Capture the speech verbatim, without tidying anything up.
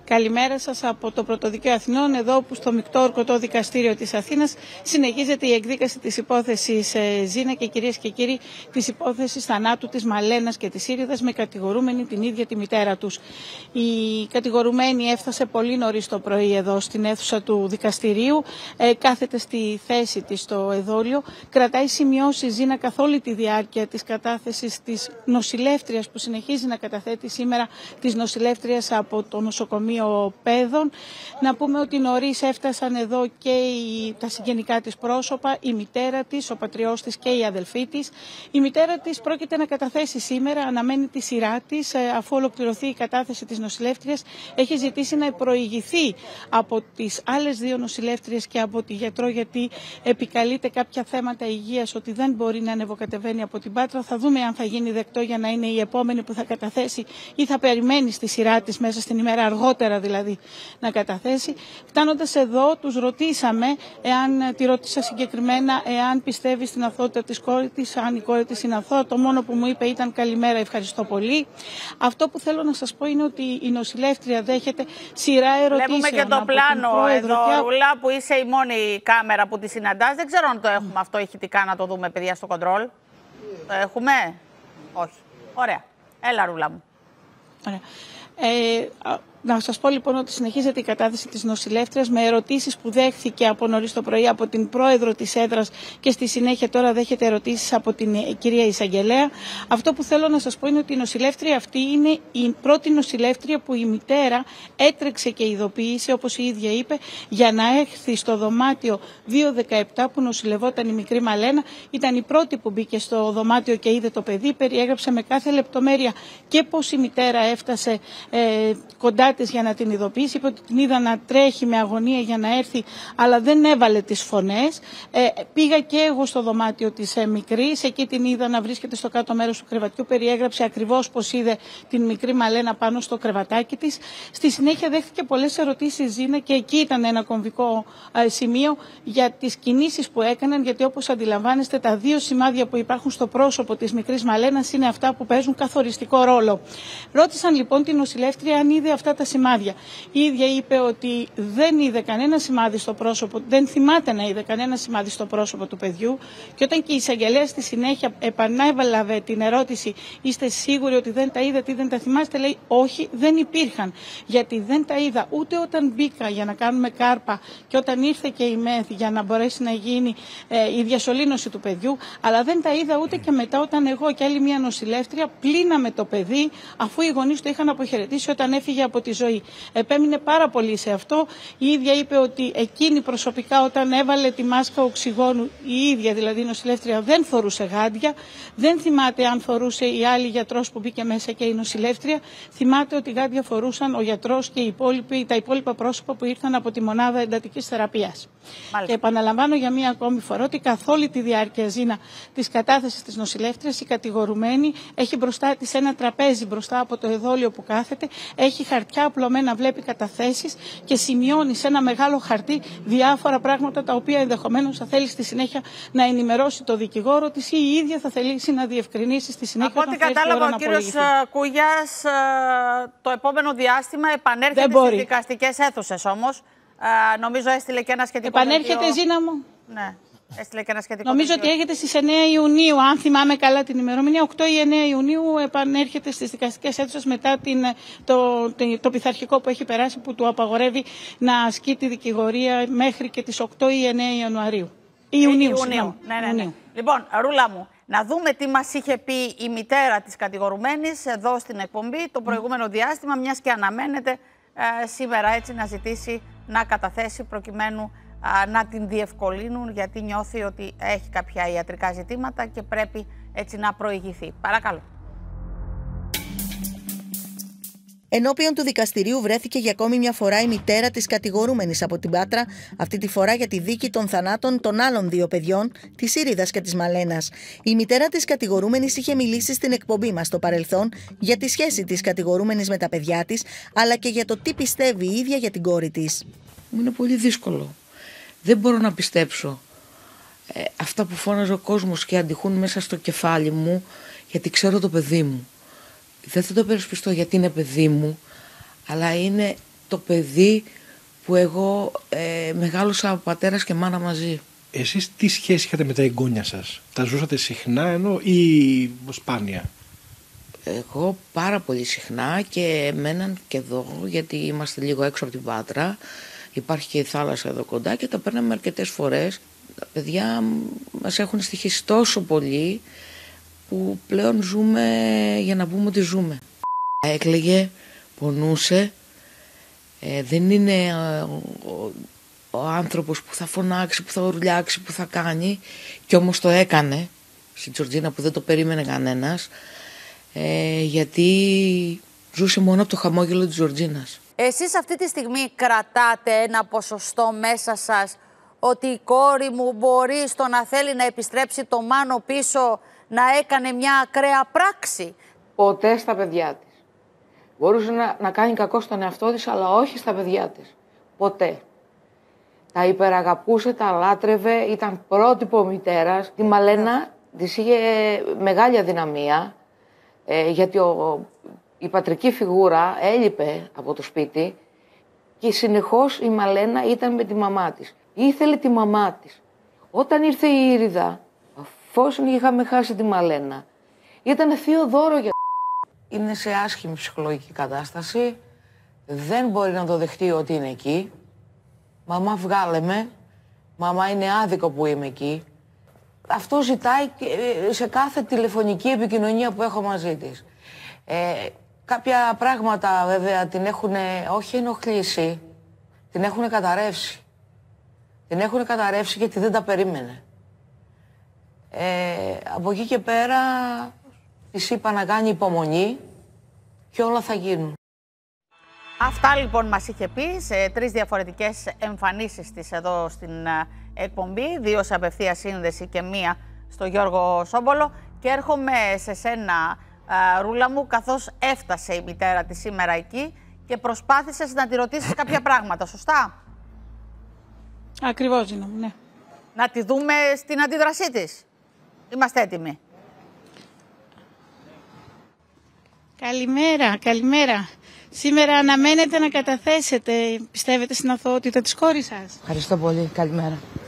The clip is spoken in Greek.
Καλημέρα σας από το Πρωτοδικείο Αθηνών, εδώ που στο Μεικτό Ορκωτό Δικαστήριο της Αθήνας συνεχίζεται η εκδίκαση της υπόθεσης Ζήνα και, κυρίες και κύριοι, της υπόθεσης θανάτου της Μαλένας και της Ήριδας με κατηγορούμενη την ίδια τη μητέρα τους. Η κατηγορουμένη έφτασε πολύ νωρίς το πρωί εδώ στην αίθουσα του δικαστηρίου, ε, κάθεται στη θέση της στο εδόλιο, κρατάει σημειώσεις Ζήνα καθ' όλη τη διάρκεια της κατάθεσης της νοσηλεύτριας που συνεχίζει να καταθέτει σήμερα της νοσηλεύτριας από το νοσοκομείο Πέδων. Να πούμε ότι νωρίς έφτασαν εδώ και οι, τα συγγενικά της πρόσωπα, η μητέρα της, ο πατριός της και η αδελφή της. Η μητέρα της πρόκειται να καταθέσει σήμερα, αναμένει τη σειρά της, αφού ολοκληρωθεί η κατάθεση της νοσηλεύτριας. Έχει ζητήσει να προηγηθεί από τις άλλες δύο νοσηλεύτριες και από τη γιατρό, γιατί επικαλείται κάποια θέματα υγείας, ότι δεν μπορεί να ανεβοκατεβαίνει από την Πάτρα. Θα δούμε αν θα γίνει δεκτό για να είναι η επόμενη που θα καταθέσει ή θα περιμένει στη σειρά της μέσα στην ημέρα, αργότερα δηλαδή να καταθέσει. Φτάνοντας εδώ, τους ρωτήσαμε, εάν τη ρώτησα συγκεκριμένα, εάν πιστεύει στην αθωότητα της κόρη της, αν η κόρη της είναι αθώα. Το μόνο που μου είπε ήταν καλημέρα, ευχαριστώ πολύ. Αυτό που θέλω να σας πω είναι ότι η νοσηλεύτρια δέχεται σειρά ερωτήσεων. Βλέπουμε και το πλάνο εδώ, και... Ρούλα, που είσαι η μόνη κάμερα που τη συναντάς. Δεν ξέρω αν το έχουμε mm. αυτό ηχητικά να το δούμε, παιδιά, στο κοντρόλ. Mm. Το έχουμε? Όχι. Ωραία. Έλα, Ρούλα μου. Ωραία. Ε, να σας πω λοιπόν ότι συνεχίζεται η κατάθεση της νοσηλεύτριας με ερωτήσεις που δέχθηκε από νωρίς το πρωί από την πρόεδρο της έδρας και στη συνέχεια τώρα δέχεται ερωτήσεις από την κυρία Εισαγγελέα. Αυτό που θέλω να σας πω είναι ότι η νοσηλεύτρια αυτή είναι η πρώτη νοσηλεύτρια που η μητέρα έτρεξε και ειδοποίησε, όπως η ίδια είπε, για να έρθει στο δωμάτιο δύο δεκαεπτά που νοσηλευόταν η μικρή Μαλένα. Ήταν η πρώτη που μπήκε στο δωμάτιο και είδε το παιδί, περιέγραψε με κάθε λεπτομέρεια και πώς η μητέρα έφτασε ε, κοντά της για να την ειδοποιήσει. Είπε ότι την είδα να τρέχει με αγωνία για να έρθει, αλλά δεν έβαλε τις φωνές. Ε, πήγα και εγώ στο δωμάτιο της ε, μικρής, εκεί την είδα να βρίσκεται στο κάτω μέρος του κρεβατιού. Περιέγραψε ακριβώς πώς είδε την μικρή Μαλένα πάνω στο κρεβατάκι της. Στη συνέχεια δέχτηκε πολλές ερωτήσεις Ζήνα και εκεί ήταν ένα κομβικό ε, σημείο για τις κινήσεις που έκαναν, γιατί όπως αντιλαμβάνεστε τα δύο σημάδια που υπάρχουν στο πρόσωπο της μικρής Μαλένας είναι αυτά που παίζουν καθοριστικό ρόλο. Ρώτησαν λοιπόν την νοσηλεύτρια αν είδε αυτά τα σημάδια. Η ίδια είπε ότι δεν είδε κανένα σημάδι στο πρόσωπο, δεν θυμάται να είδε κανένα σημάδι στο πρόσωπο του παιδιού, και όταν και η εισαγγελέα στη συνέχεια επανέβαλαβε την ερώτηση, είστε σίγουροι ότι δεν τα είδατε ή δεν τα θυμάστε, λέει όχι, δεν υπήρχαν, γιατί δεν τα είδα ούτε όταν μπήκα για να κάνουμε κάρπα και όταν ήρθε και η ΜΕΘ για να μπορέσει να γίνει ε, η διασωλήνωση του παιδιού, αλλά δεν τα είδα ούτε και μετά όταν εγώ και άλλη μια νοσηλεύτρια πλύναμε το παιδί αφού οι γονείς το είχαν αποχαιρετήσει όταν έφυγε από τη ζωή. Επέμεινε πάρα πολύ σε αυτό. Η ίδια είπε ότι εκείνη προσωπικά όταν έβαλε τη μάσκα οξυγόνου, η ίδια δηλαδή η νοσηλεύτρια δεν φορούσε γάντια. Δεν θυμάται αν φορούσε η άλλη γιατρός που μπήκε μέσα και η νοσηλεύτρια. Θυμάται ότι γάντια φορούσαν ο γιατρός και οι υπόλοιποι, τα υπόλοιπα πρόσωπα που ήρθαν από τη μονάδα εντατικής θεραπείας. Μάλιστα. Και επαναλαμβάνω για μία ακόμη φορά ότι καθ' όλη τη διάρκεια Ζήνα της κατάθεσης της νοσηλεύτριας η κατηγορουμένη έχει μπροστά της ένα τραπέζι μπροστά από το εδόλιο που κάθεται, έχει χαρτιά απλωμένα, βλέπει καταθέσεις και σημειώνει σε ένα μεγάλο χαρτί διάφορα πράγματα τα οποία ενδεχομένως θα θέλει στη συνέχεια να ενημερώσει το δικηγόρο της ή η ίδια θα θελήσει να διευκρινίσει στη συνέχεια. Από ό,τι κατάλαβα, ο κύριος Κούγιας το επόμενο διάστημα επανέρχεται στις δικαστικές αίθουσες όμως. Uh, νομίζω έστειλε και ένα σχετικό. Επανέρχεται δελτίο... Ζήνα μου. Ναι, έστειλε και ένα σχετικό. Νομίζω δελτίο. Ότι έρχεται στις εννέα Ιουνίου, αν θυμάμαι καλά την ημερομηνία, οκτώ ή εννέα Ιουνίου επανέρχεται στις δικαστικές αίθουσες μετά την, το, το, το πειθαρχικό που έχει περάσει που του απαγορεύει να ασκεί τη δικηγορία μέχρι και τις οκτώ ή εννέα Ιανουαρίου. Ιουνίου. Ιουνίου. Ναι, ναι, ναι. Ιουνίου. Λοιπόν, Ρούλα μου, να δούμε τι μας είχε πει η μητέρα της κατηγορουμένης εδώ στην εκπομπή το προηγούμενο mm. διάστημα, μιας και αναμένεται ε, σήμερα έτσι να ζητήσει να καταθέσει προκειμένου α, να την διευκολύνουν, γιατί νιώθει ότι έχει κάποια ιατρικά ζητήματα και πρέπει έτσι να προηγηθεί. Παρακαλώ. Ενώπιον του δικαστηρίου βρέθηκε για ακόμη μια φορά η μητέρα της κατηγορούμενης από την Πάτρα, αυτή τη φορά για τη δίκη των θανάτων των άλλων δύο παιδιών, της Ήριδας και της Μαλένας. Η μητέρα της κατηγορούμενης είχε μιλήσει στην εκπομπή μας στο παρελθόν για τη σχέση της κατηγορούμενης με τα παιδιά της, αλλά και για το τι πιστεύει η ίδια για την κόρη της. Μου είναι πολύ δύσκολο. Δεν μπορώ να πιστέψω ε, αυτά που φώναζε ο κόσμος και αντιχούν μέσα στο κεφάλι μου, γιατί ξέρω το παιδί μου. Δεν θα το περισπιστώ γιατί είναι παιδί μου, αλλά είναι το παιδί που εγώ ε, μεγάλωσα πατέρας και μάνα μαζί. Εσείς τι σχέση είχατε με τα εγγόνια σας? Τα ζούσατε συχνά ενώ ή σπάνια? Εγώ πάρα πολύ συχνά και μέναν και εδώ, γιατί είμαστε λίγο έξω από την Πάτρα. Υπάρχει και η θάλασσα εδώ κοντά και τα παίρναμε αρκετές φορές. Τα παιδιά μας έχουν στοιχήσει τόσο πολύ που πλέον ζούμε για να πούμε ότι ζούμε. Έκλαιγε, πονούσε, ε, δεν είναι ο, ο, ο άνθρωπος που θα φωνάξει, που θα ουρλιάξει, που θα κάνει, και όμως το έκανε στην Τζορτζίνα που δεν το περίμενε κανένας, ε, γιατί ζούσε μόνο από το χαμόγελο της Τζορτζίνας. Εσείς αυτή τη στιγμή κρατάτε ένα ποσοστό μέσα σας ότι η κόρη μου μπορεί στο να θέλει να επιστρέψει το Μάνο πίσω να έκανε μια ακραία πράξη? Ποτέ στα παιδιά της. Μπορούσε να, να κάνει κακό στον εαυτό της, αλλά όχι στα παιδιά της. Ποτέ. Τα υπεραγαπούσε, τα λάτρευε, ήταν πρότυπο μητέρας. Τη Μαλένα της είχε μεγάλη αδυναμία, ε, γιατί ο, η πατρική φιγούρα έλειπε από το σπίτι και συνεχώς η Μαλένα ήταν με τη μαμά της. Ήθελε τη μαμά της. Όταν ήρθε η Ήριδα, αφόσον είχαμε χάσει τη Μαλένα, ήταν θείο δώρο για... Είναι σε άσχημη ψυχολογική κατάσταση, δεν μπορεί να το δεχτεί ότι είναι εκεί. Μαμά, βγάλε με, μαμά, είναι άδικο που είμαι εκεί. Αυτό ζητάει σε κάθε τηλεφωνική επικοινωνία που έχω μαζί της. Ε, κάποια πράγματα βέβαια την έχουν όχι ενοχλήσει, την έχουν καταρρεύσει. Την έχουν καταρρεύσει γιατί δεν τα περίμενε. Ε, από εκεί και πέρα της είπα να κάνει υπομονή και όλα θα γίνουν. Αυτά λοιπόν μας είχε πει σε τρεις διαφορετικές εμφανίσεις της εδώ στην εκπομπή, δύο σε απευθεία σύνδεση και μία στο Γιώργο Σόμπολο. Και έρχομαι σε σένα, Ρούλα μου, καθώς έφτασε η μητέρα της σήμερα εκεί και προσπάθησες να τη ρωτήσεις κάποια πράγματα, σωστά? Ακριβώς, Ζήνα μου, ναι. Να τη δούμε στην αντίδρασή της. Είμαστε έτοιμοι. Καλημέρα, καλημέρα. Σήμερα αναμένετε να καταθέσετε, πιστεύετε, στην αθωότητα της κόρης σας? Ευχαριστώ πολύ. Καλημέρα.